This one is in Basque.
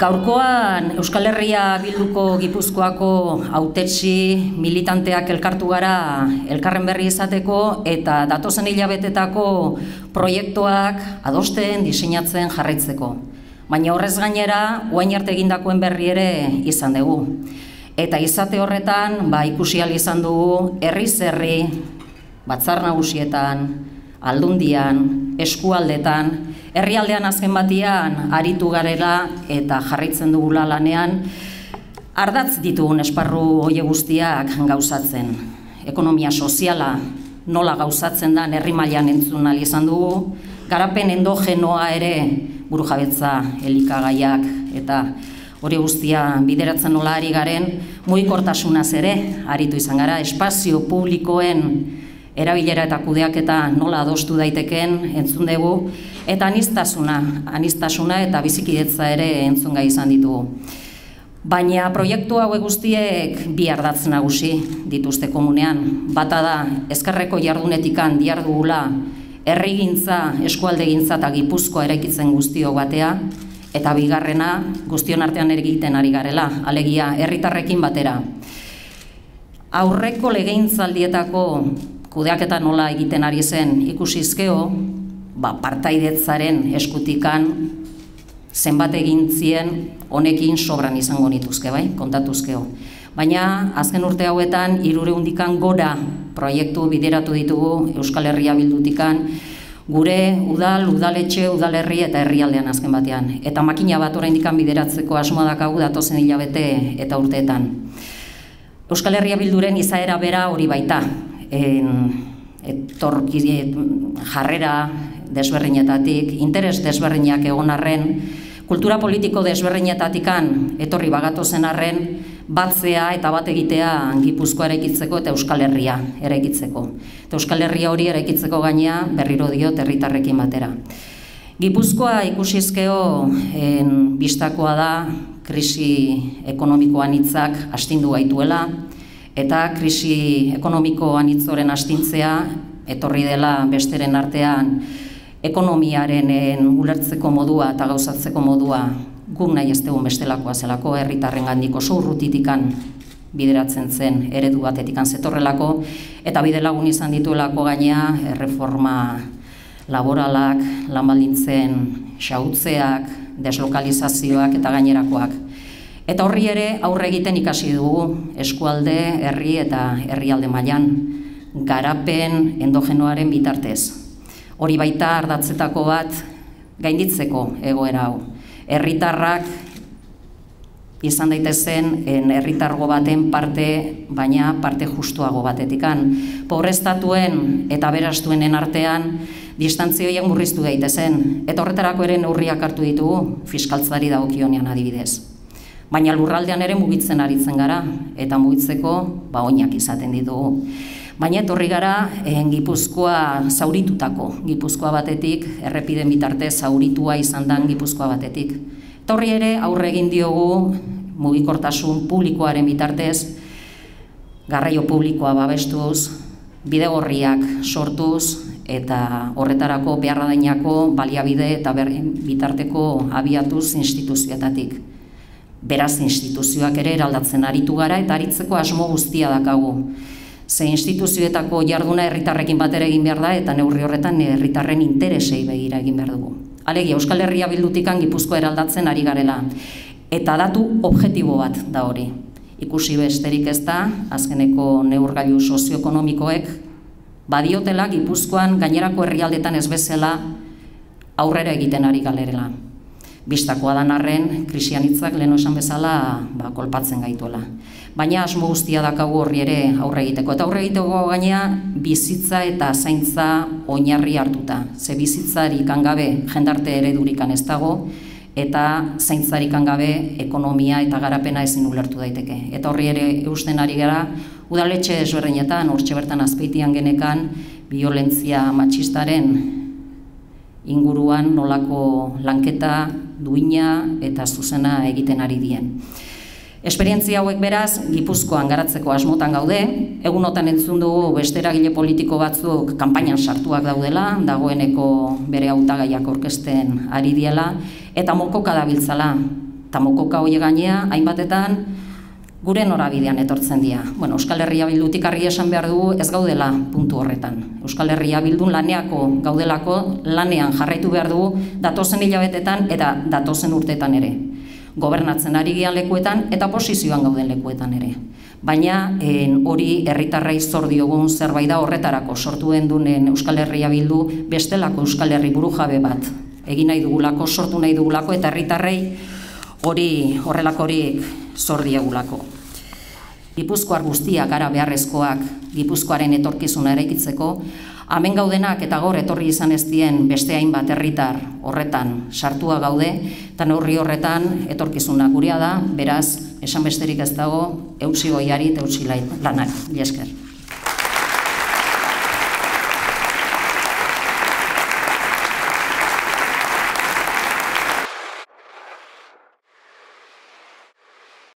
Gaurkoan Euskal Herria Bilduko Gipuzkoako hautetsi militanteak elkartu gara elkarren berri izateko eta datozen hilabetetako proiektuak adosten, diseinatzen jarraitzeko. Baina horrez gainera, orain arte egindakoen berri ere izan dugu. Eta izate horretan, ikusi ahal izan dugu herriz herri, batzar nagusietan, aldundian, eskualdetan, herrialdean azken batian aritu garela eta jarraitzen dugula lanean, ardatz ditugun esparru hoe guztiak gauzatzen. Ekonomia soziala nola gauzatzen da herri mailan entzun ahal izan dugu, garapen endogenoa ere burujabetza elikagaiak eta hori guztia bideratzen nola ari garen, mugikortasunaz ere aritu izan gara, espazio publikoen erabilera eta kudeaketa nola adostu daiteken entzun dugu, eta aniztasuna eta bizikidetza ere entzun gai izan ditugu. Baina proiektu hauek guztiek bi ardatz nagusi dituzte komunean. Bata da, ezkerreko jardunetikan dihardugula herrigintza, eskualdegintza eta Gipuzkoa eraikitzen guztio batea, eta bigarrena guztion artean egiten ari garela, alegia herritarrekin batera. Aurreko legegintzaldietako kudeaketa nola egiten ari zen ikusizkeo, partaidetzaren eskutikan zenbat egintzien honekin sobran izango nituzke, kontatuzkeo. Baina azken urte hauetan 300 gora proiektu bideratu ditugu Euskal Herria Bildutikan, gure udal, udaletxe, udalerri eta herrialdean azken batean. Eta makina bat oraindik bideratzeko asmoa daukagu datozen hilabete eta urteetan. Euskal Herria Bilduren izaera bera hori baita. Jarrera desberdinetatik, interes desberdinak egon arren, kultura politiko desberdinetatikan etorri bagatozen arren, batzea eta bat egitea Gipuzkoa eraikitzeko eta Euskal Herria eraikitzeko. Eta Euskal Herria hori eraikitzeko gainea berriro diot herritarrekin batera. Gipuzkoa ikusizkeo bistakoa da krisi ekonomiko anitzak astindu gaituela, eta krisi ekonomiko anitzoren astintzea etorri dela besteren artean ekonomiaren ulertzeko modua eta gauzatzeko modua guk nahi ez dugun bestelakoa zelako, herritarren gandiko urrutitikan bideratzen zen eredu batetikan zetorrelako, eta bide lagun izan dituelako gainea erreforma laboralak, lanbaldintzen xahutzeak, deslokalizazioak eta gainerakoak. Eta horri ere aurre egiten ikasi dugu eskualde, herri eta herrialde mailan, garapen endogenoaren bitartez. Hori baita ardatzetako bat gainditzeko egoera hau. Herritarrak izan daitezen herritargo baten parte, baina parte justuago batetikan. Pobrestatuen eta aberastuenen artean distantzioiak murriztu daitezen, eta horretarako ere neurriak hartu ditugu fiskaltzari dagokionean adibidez. Baina lurraldean ere mugitzen aritzen gara, eta mugitzeko oinak izaten ditugu. Baina etorri gara Gipuzkoa zauritutako, Gipuzkoa batetik, errepiden bitartez zauritua izan den Gipuzkoa batetik. Eta horri ere aurre egin diogu mugikortasun publikoaren bitartez, garraio publikoa babestuz, bidegorriak sortuz, eta horretarako beharra dainako baliabide eta bitarteko abiatuz instituzioetatik. Beraz, instituzioak ere eraldatzen aritu gara eta aritzeko asmo guztia dakagu. Ze instituzioetako jarduna herritarrekin batera egin behar da eta neurri horretan herritarren interesei begira egin behar dugu. Alegia, Euskal Herria Bildutikan Gipuzkoa eraldatzen ari garela. Eta datu objektibo bat da hori. Ikusi besterik ez da, azkeneko neurgailu sozioekonomikoek badiotela Gipuzkoan gainerako herrialdetan ez bezala aurrera egiten ari galerela. Bistakoa dan arren, krisianitzak lehen esan bezala kolpatzen gaituela. Baina asmo guztia dakagu horri ere aurre egiteko. Eta aurre egiteko gainea bizitza eta zaintza oinarri hartuta. Ze bizitzarik gabe jendarte eredurikan ez dago, eta zaintzarik gabe ekonomia eta garapena ezin ulertu daiteke. Eta horri ere eusten ari gara, udaletxe desberdinetan, hortxe bertan Azpeitian genekan, biolentzia matxistaren inguruan nolako lanketa, duina eta zuzena egiten ari dien. Esperientzia hauek beraz, Gipuzkoan garatzeko asmotan gaude, egunotan entzun dugu beste eragile politiko batzuk kanpainan sartuak daudela, dagoeneko bere hautagaiak aurkezten ari diela, eta mokoka dabiltzala Eta mokoka hori gainea, hainbatetan, gure norabidean etortzen dira. Bueno, Euskal Herria Bildutik argi esan behar dugu ez gaudela puntu horretan. Euskal Herria Bildun laneako gaudelako, lanean jarraitu behar dugu datozen hilabetetan eta datozen urteetan ere. Gobernatzen ari gian lekuetan eta posizioan gauden lekuetan ere. Baina hori herritarrei zor diogun zerbait da horretarako sortu dunen Euskal Herria Bildu bestelako Euskal Herri burujabe bat egin nahi dugulako, sortu nahi dugulako eta herritarrei hori horrelakorik zor diegulako. Gipuzkoar guztiak gara beharrezkoak Gipuzkoaren etorkizuna eraikitzeko, hemen gaudenak eta gaur etorri izan ez dien beste hainbat herritar horretan sartua gaude, eta neurri horretan etorkizuna gurea da, beraz, esan besterik ez dago, eutsi goiari eta eutsi lanari. Mila esker.